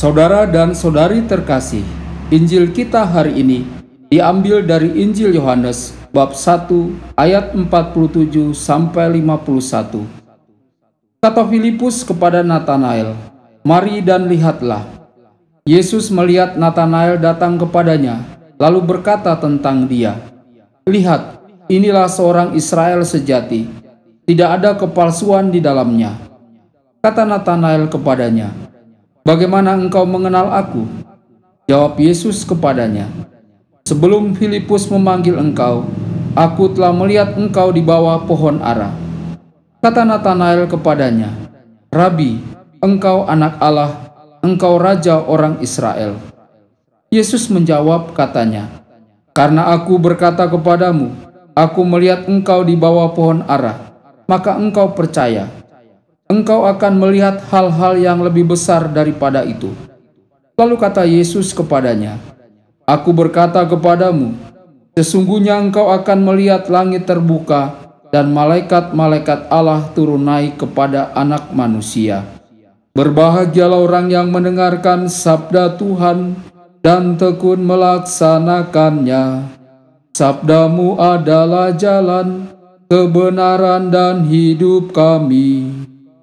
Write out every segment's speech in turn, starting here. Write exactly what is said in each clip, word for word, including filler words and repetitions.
Saudara dan saudari terkasih, Injil kita hari ini diambil dari Injil Yohanes bab satu ayat empat puluh tujuh sampai lima puluh satu. Kata Filipus kepada Natanael, "Mari dan lihatlah." Yesus melihat Natanael datang kepadanya, lalu berkata tentang dia, "Lihat, inilah seorang Israel sejati, tidak ada kepalsuan di dalamnya." Kata Natanael kepadanya, "Bagaimana engkau mengenal aku?" Jawab Yesus kepadanya, "Sebelum Filipus memanggil engkau, aku telah melihat engkau di bawah pohon ara." Kata Natanael kepadanya, "Rabi, engkau anak Allah, engkau raja orang Israel." Yesus menjawab katanya, "Karena aku berkata kepadamu, aku melihat engkau di bawah pohon ara, maka engkau percaya. Engkau akan melihat hal-hal yang lebih besar daripada itu." Lalu kata Yesus kepadanya, "Aku berkata kepadamu, sesungguhnya engkau akan melihat langit terbuka dan malaikat-malaikat Allah turun naik kepada Anak Manusia. Berbahagialah orang yang mendengarkan sabda Tuhan dan tekun melaksanakannya. Sabdamu adalah jalan, kebenaran dan hidup kami."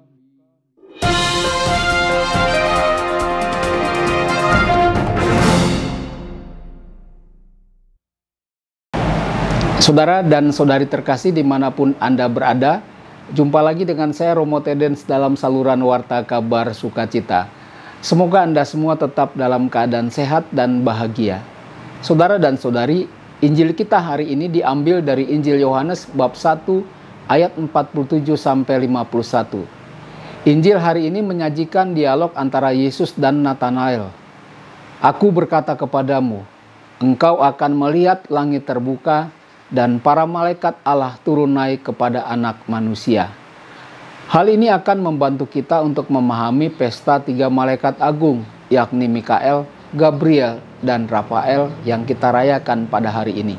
Saudara dan saudari terkasih dimanapun Anda berada, jumpa lagi dengan saya Romo Tedens dalam saluran Warta Kabar Sukacita. Semoga Anda semua tetap dalam keadaan sehat dan bahagia. Saudara dan saudari, Injil kita hari ini diambil dari Injil Yohanes bab satu ayat empat puluh tujuh sampai lima puluh satu. Injil hari ini menyajikan dialog antara Yesus dan Natanael. "Aku berkata kepadamu, engkau akan melihat langit terbuka dan para malaikat Allah turun naik kepada Anak Manusia." Hal ini akan membantu kita untuk memahami pesta tiga malaikat agung, yakni Mikael, Gabriel, dan Rafael yang kita rayakan pada hari ini.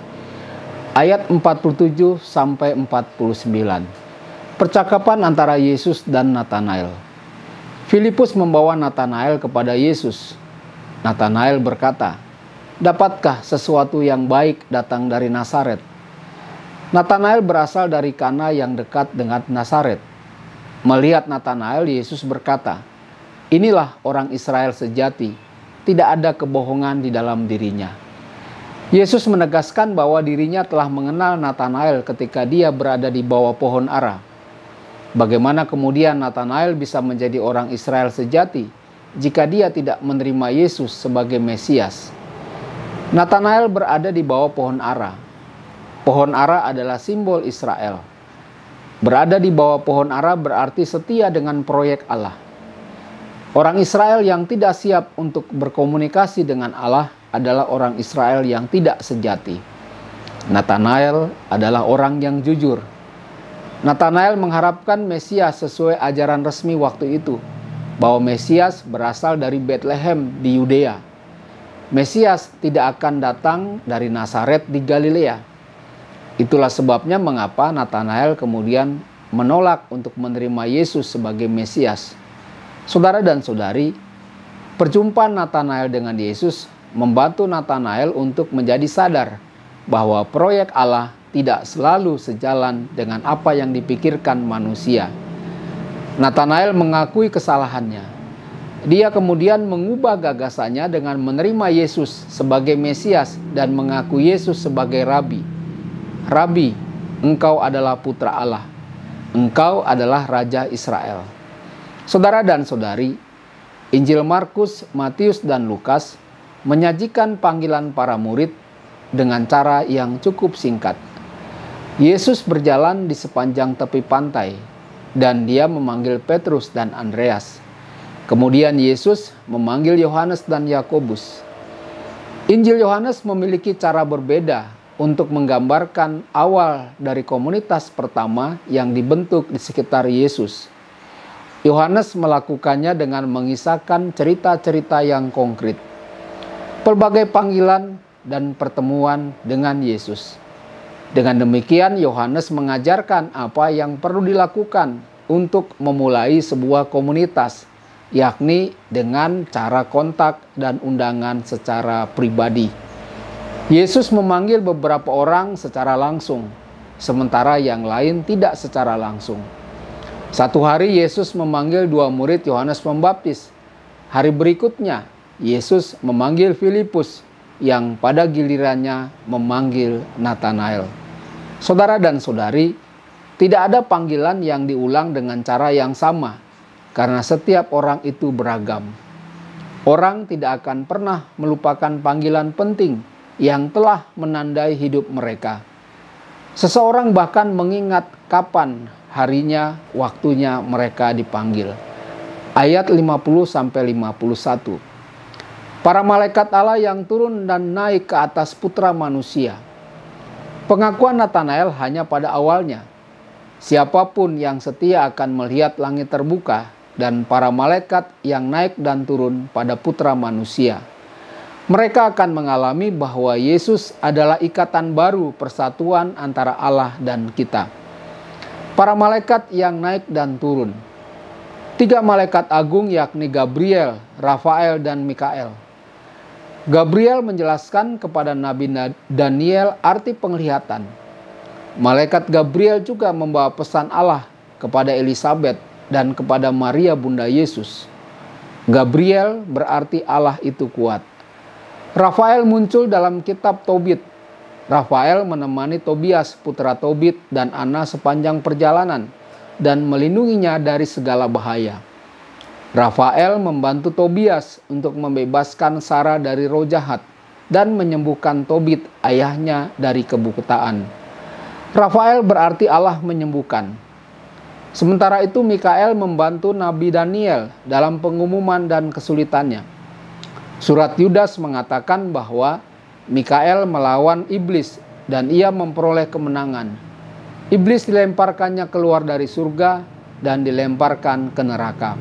Ayat empat puluh tujuh sampai empat puluh sembilan. Percakapan antara Yesus dan Natanael. Filipus membawa Natanael kepada Yesus. Natanael berkata, "Dapatkah sesuatu yang baik datang dari Nazaret?" Natanael berasal dari Kana yang dekat dengan Nazaret. Melihat Natanael, Yesus berkata, "Inilah orang Israel sejati, tidak ada kebohongan di dalam dirinya." Yesus menegaskan bahwa dirinya telah mengenal Natanael ketika dia berada di bawah pohon ara. Bagaimana kemudian Natanael bisa menjadi orang Israel sejati jika dia tidak menerima Yesus sebagai Mesias? Natanael berada di bawah pohon ara. Pohon ara adalah simbol Israel. Berada di bawah pohon ara berarti setia dengan proyek Allah. Orang Israel yang tidak siap untuk berkomunikasi dengan Allah adalah orang Israel yang tidak sejati. Natanael adalah orang yang jujur. Natanael mengharapkan Mesias sesuai ajaran resmi waktu itu, bahwa Mesias berasal dari Bethlehem di Yudea. Mesias tidak akan datang dari Nazaret di Galilea. Itulah sebabnya mengapa Natanael kemudian menolak untuk menerima Yesus sebagai Mesias. Saudara dan saudari, perjumpaan Natanael dengan Yesus membantu Natanael untuk menjadi sadar bahwa proyek Allah tidak selalu sejalan dengan apa yang dipikirkan manusia. Natanael mengakui kesalahannya. Dia kemudian mengubah gagasannya dengan menerima Yesus sebagai Mesias dan mengaku Yesus sebagai Rabi. "Rabi, engkau adalah putra Allah. Engkau adalah Raja Israel." Saudara dan saudari, Injil Markus, Matius, dan Lukas menyajikan panggilan para murid dengan cara yang cukup singkat. Yesus berjalan di sepanjang tepi pantai dan dia memanggil Petrus dan Andreas. Kemudian Yesus memanggil Yohanes dan Yakobus. Injil Yohanes memiliki cara berbeda untuk menggambarkan awal dari komunitas pertama yang dibentuk di sekitar Yesus. Yohanes melakukannya dengan mengisahkan cerita-cerita yang konkret, pelbagai panggilan dan pertemuan dengan Yesus. Dengan demikian, Yohanes mengajarkan apa yang perlu dilakukan untuk memulai sebuah komunitas yakni dengan cara kontak dan undangan secara pribadi. Yesus memanggil beberapa orang secara langsung, sementara yang lain tidak secara langsung. Satu hari Yesus memanggil dua murid Yohanes Pembaptis. Hari berikutnya Yesus memanggil Filipus, yang pada gilirannya memanggil Natanael. Saudara dan saudari, tidak ada panggilan yang diulang dengan cara yang sama, karena setiap orang itu beragam. Orang tidak akan pernah melupakan panggilan penting yang telah menandai hidup mereka. Seseorang bahkan mengingat kapan harinya, waktunya mereka dipanggil. Ayat lima puluh sampai lima puluh satu. Para malaikat Allah yang turun dan naik ke atas putra manusia. Pengakuan Natanael hanya pada awalnya. Siapapun yang setia akan melihat langit terbuka dan para malaikat yang naik dan turun pada putra manusia. Mereka akan mengalami bahwa Yesus adalah ikatan baru persatuan antara Allah dan kita. Para malaikat yang naik dan turun. Tiga malaikat agung yakni Gabriel, Rafael, dan Mikael. Gabriel menjelaskan kepada Nabi Daniel arti penglihatan. Malaikat Gabriel juga membawa pesan Allah kepada Elisabet dan kepada Maria bunda Yesus. Gabriel berarti Allah itu kuat. Rafael muncul dalam kitab Tobit. Rafael menemani Tobias putra Tobit dan Ana sepanjang perjalanan dan melindunginya dari segala bahaya. Rafael membantu Tobias untuk membebaskan Sarah dari roh jahat dan menyembuhkan Tobit ayahnya dari kebutaan. Rafael berarti Allah menyembuhkan. Sementara itu Mikael membantu Nabi Daniel dalam pengumuman dan kesulitannya. Surat Yudas mengatakan bahwa Mikael melawan iblis dan ia memperoleh kemenangan. Iblis dilemparkannya keluar dari surga dan dilemparkan ke neraka.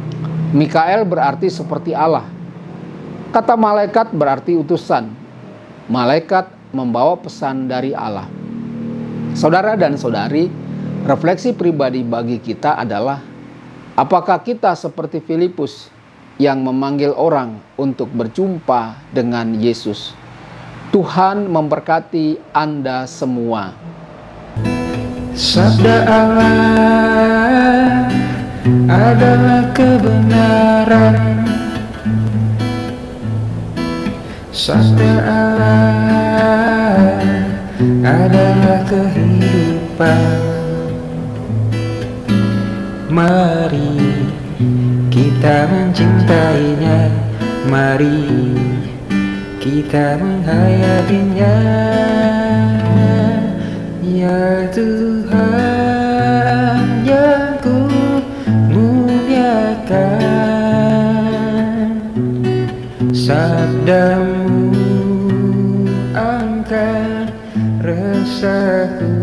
Mikael berarti seperti Allah. Kata malaikat berarti utusan. Malaikat membawa pesan dari Allah. Saudara dan saudari, refleksi pribadi bagi kita adalah, apakah kita seperti Filipus yang memanggil orang untuk berjumpa dengan Yesus? Tuhan memberkati Anda semua. Sabda Allah adalah kebenaran. Sabda Allah adalah kehidupan. Mari kita mencintainya, mari kita menghayatinya. Ya Tuhan yang ku muliakan, sabdamu angkat resahku.